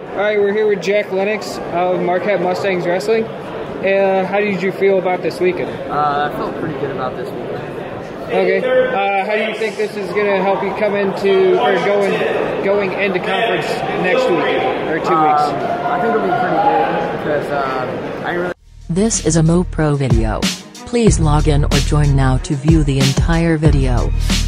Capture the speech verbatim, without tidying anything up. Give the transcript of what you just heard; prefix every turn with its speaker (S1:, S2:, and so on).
S1: Alright, we're here with Jack Lenox of Marquette Mustangs Wrestling. Uh, how did you feel about this weekend?
S2: Uh, I felt pretty good about this weekend.
S1: Okay. Uh, how do you think this is going to help you come into, or going going into conference next week, or two
S2: um,
S1: weeks?
S2: I think it'll be pretty good, because um, I really...
S3: This is a MoPro video. Please log in or join now to view the entire video.